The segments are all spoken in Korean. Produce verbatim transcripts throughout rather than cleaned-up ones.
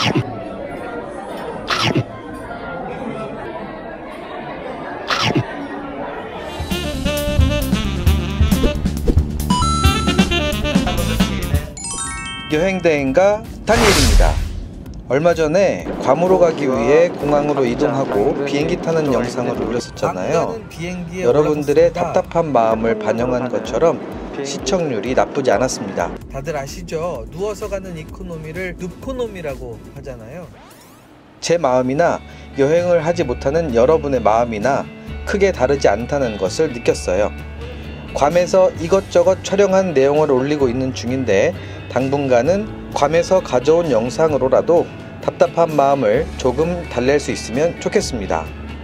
여행대행가 다니엘입니다. 얼마 전에 괌으로 가기 위해 공항으로 이동하고 비행기 타는 영상을 올렸었잖아요. 여러분들의 답답한 마음을 반영한 것처럼 시청률이 나쁘지 않았습니다. 다들 아시죠? 누워서 가는 이코노미를 눕코노미라고 하잖아요. 제 마음이나 여행을 하지 못하는 여러분의 마음이나 크게 다르지 않다는 것을 느꼈어요. 괌에서 이것저것 촬영한 내용을 올리고 있는 중인데 당분간은 괌에서 가져온 영상으로라도 답답한 마음을 조금 달랠 수 있으면 좋겠습니다.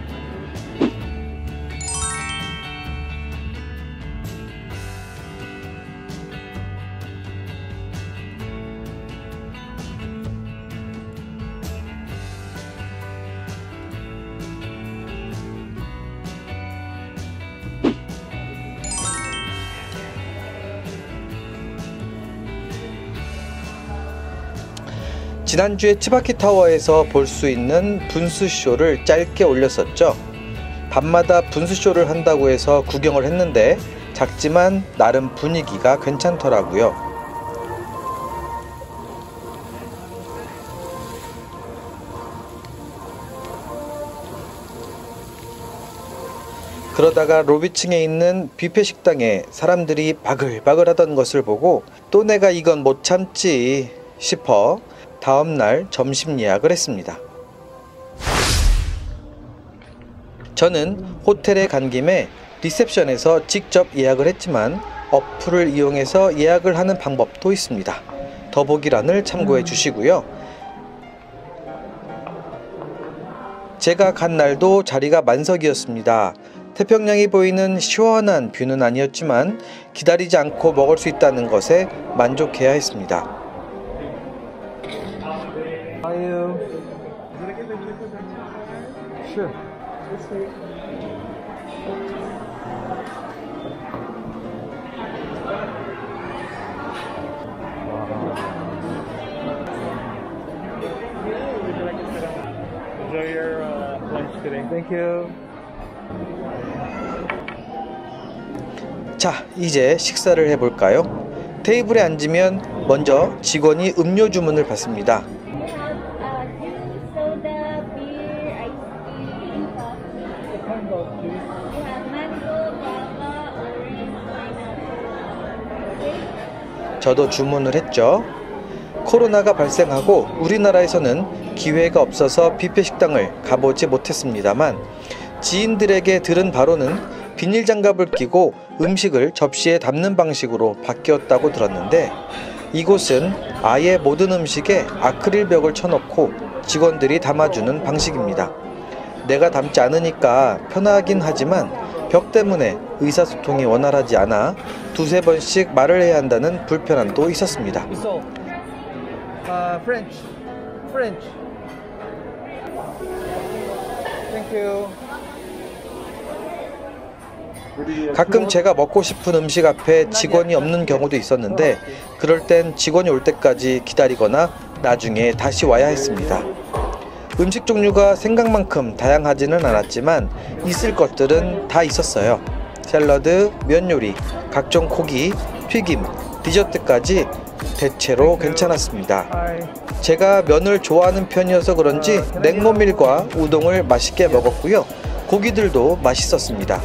지난주에 치바키타워에서 볼 수 있는 분수쇼를 짧게 올렸었죠. 밤마다 분수쇼를 한다고 해서 구경을 했는데 작지만 나름 분위기가 괜찮더라고요. 그러다가 로비층에 있는 뷔페 식당에 사람들이 바글바글 하던 것을 보고 또 내가 이건 못 참지 싶어 다음날 점심 예약을 했습니다. 저는 호텔에 간 김에 리셉션에서 직접 예약을 했지만 어플을 이용해서 예약을 하는 방법도 있습니다. 더보기란을 참고해 주시고요. 제가 간 날도 자리가 만석이었습니다. 태평양이 보이는 시원한 뷰는 아니었지만 기다리지 않고 먹을 수 있다는 것에 만족해야 했습니다. Are you? Sure. Enjoy your uh, lunch today. Thank you. 자, 이제 식사를 해볼까요? 테이블에 앉으면 먼저 직원이 음료 주문을 받습니다. 저도 주문을 했죠. 코로나가 발생하고 우리나라에서는 기회가 없어서 뷔페 식당을 가보지 못했습니다만 지인들에게 들은 바로는 비닐 장갑을 끼고 음식을 접시에 담는 방식으로 바뀌었다고 들었는데 이곳은 아예 모든 음식에 아크릴 벽을 쳐놓고 직원들이 담아주는 방식입니다. 내가 담지 않으니까 편하긴 하지만 벽 때문에 의사소통이 원활하지 않아 두세 번씩 말을 해야 한다는 불편함도 있었습니다. So, uh, French, French. Thank you. 가끔 제가 먹고 싶은 음식 앞에 직원이 없는 경우도 있었는데 그럴 땐 직원이 올 때까지 기다리거나 나중에 다시 와야 했습니다. 음식 종류가 생각만큼 다양하지는 않았지만 있을 것들은 다 있었어요. 샐러드, 면 요리, 각종 고기, 튀김, 디저트까지 대체로 괜찮았습니다. 제가 면을 좋아하는 편이어서 그런지 냉모밀과 우동을 맛있게 먹었고요. 고기들도 맛있었습니다.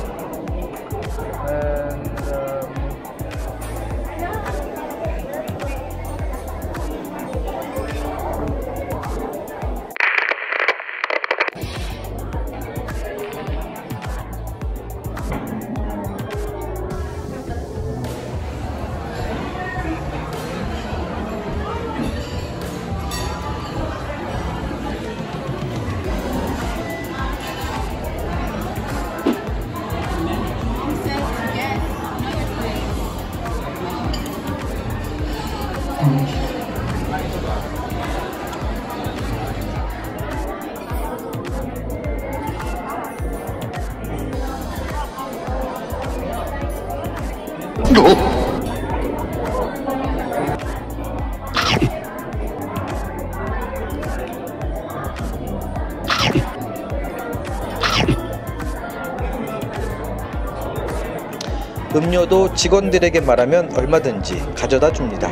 음료도 직원들에게 말하면 얼마든지 가져다 줍니다.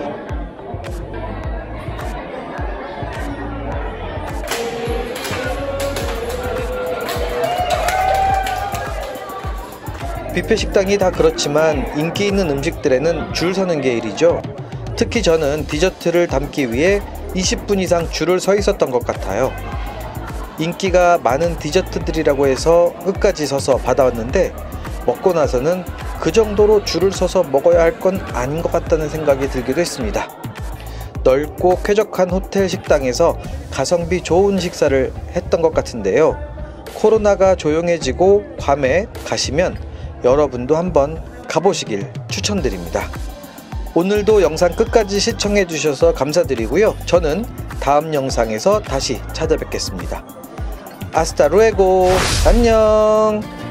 뷔페 식당이 다 그렇지만 인기 있는 음식들에는 줄 서는 게 일이죠. 특히 저는 디저트를 담기 위해 이십 분 이상 줄을 서 있었던 것 같아요. 인기가 많은 디저트들이라고 해서 끝까지 서서 받아왔는데 먹고 나서는 그 정도로 줄을 서서 먹어야 할 건 아닌 것 같다는 생각이 들기도 했습니다. 넓고 쾌적한 호텔 식당에서 가성비 좋은 식사를 했던 것 같은데요. 코로나가 조용해지고 괌에 가시면 여러분도 한번 가보시길 추천드립니다. 오늘도 영상 끝까지 시청해 주셔서 감사드리고요. 저는 다음 영상에서 다시 찾아뵙겠습니다. 아스타 루에고. 안녕.